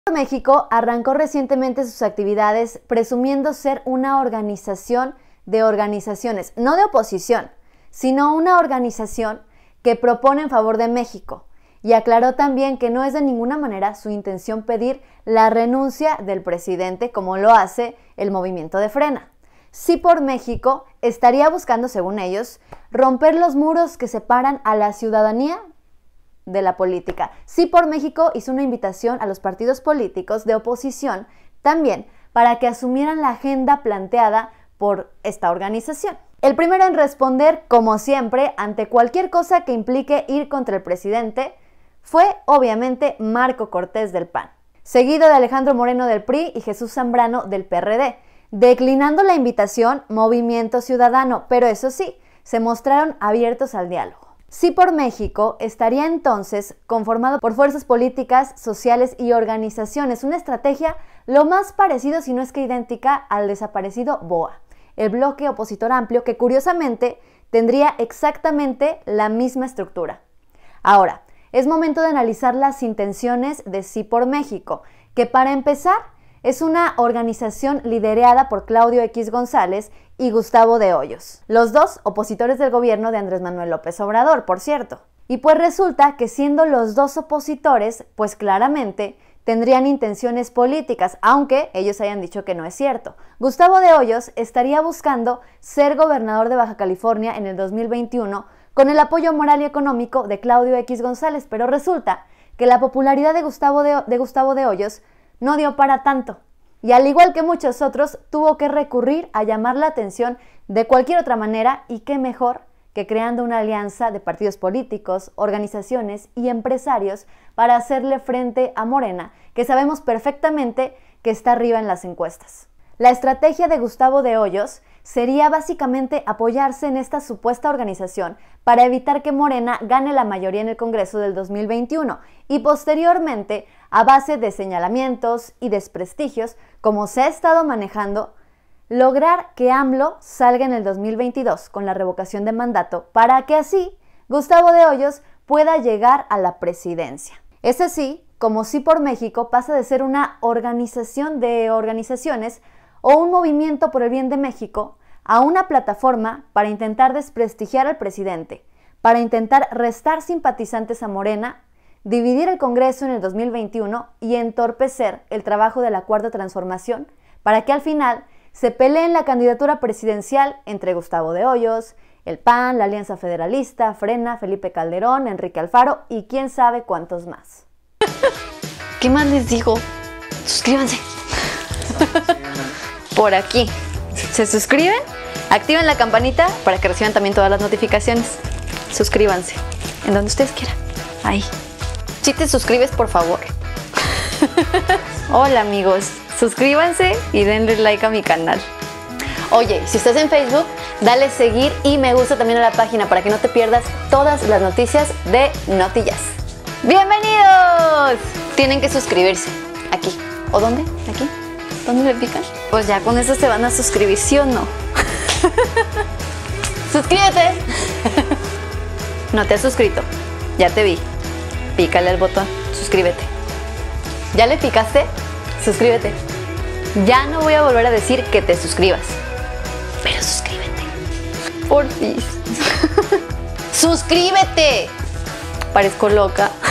México arrancó recientemente sus actividades presumiendo ser una organización de organizaciones, no de oposición, sino una organización que propone en favor de México, y aclaró también que no es de ninguna manera su intención pedir la renuncia del presidente como lo hace el movimiento de Frena. Sí por México estaría buscando, según ellos, romper los muros que separan a la ciudadanía de la política. Sí por México hizo una invitación a los partidos políticos de oposición también para que asumieran la agenda planteada por esta organización. El primero en responder, como siempre, ante cualquier cosa que implique ir contra el presidente, fue obviamente Marco Cortés del PAN, seguido de Alejandro Moreno del PRI y Jesús Zambrano del PRD, declinando la invitación Movimiento Ciudadano, pero eso sí, se mostraron abiertos al diálogo. Sí por México estaría entonces conformado por fuerzas políticas, sociales y organizaciones, una estrategia lo más parecido, si no es que idéntica, al desaparecido BOA, el bloque opositor amplio que curiosamente tendría exactamente la misma estructura. Ahora, es momento de analizar las intenciones de Sí por México, que para empezar es una organización liderada por Claudio X González y Gustavo de Hoyos, los dos opositores del gobierno de Andrés Manuel López Obrador, por cierto. Y pues resulta que siendo los dos opositores, pues claramente tendrían intenciones políticas, aunque ellos hayan dicho que no es cierto. Gustavo de Hoyos estaría buscando ser gobernador de Baja California en el 2021 con el apoyo moral y económico de Claudio X González, pero resulta que la popularidad de Gustavo de Hoyos no dio para tanto, y al igual que muchos otros, tuvo que recurrir a llamar la atención de cualquier otra manera, y qué mejor que creando una alianza de partidos políticos, organizaciones y empresarios para hacerle frente a Morena, que sabemos perfectamente que está arriba en las encuestas. La estrategia de Gustavo de Hoyos sería básicamente apoyarse en esta supuesta organización para evitar que Morena gane la mayoría en el Congreso del 2021 y posteriormente, a base de señalamientos y desprestigios, como se ha estado manejando, lograr que AMLO salga en el 2022 con la revocación de mandato para que así Gustavo de Hoyos pueda llegar a la presidencia. Es así como Sí por México pasa de ser una organización de organizaciones o un movimiento por el bien de México a una plataforma para intentar desprestigiar al presidente, para intentar restar simpatizantes a Morena, dividir el Congreso en el 2021 y entorpecer el trabajo de la Cuarta Transformación para que al final se peleen la candidatura presidencial entre Gustavo de Hoyos, el PAN, la Alianza Federalista, Frena, Felipe Calderón, Enrique Alfaro y quién sabe cuántos más. ¿Qué más les digo? Suscríbanse. Por aquí. Se suscriben, activen la campanita para que reciban también todas las notificaciones. Suscríbanse, en donde ustedes quieran. Ahí. Si te suscribes, por favor. Hola amigos, suscríbanse y denle like a mi canal. Oye, si estás en Facebook, dale seguir y me gusta también a la página para que no te pierdas todas las noticias de Noti Jazz. ¡Bienvenidos! Tienen que suscribirse. Aquí. ¿O dónde? ¿Aquí? ¿Dónde le pican? Pues ya con eso se van a suscribir, ¿sí o no? ¡Suscríbete! No te has suscrito. Ya te vi. Pícale al botón. Suscríbete. ¿Ya le picaste? Suscríbete. Ya no voy a volver a decir que te suscribas. Pero suscríbete. Porfis. ¡Suscríbete! Parezco loca.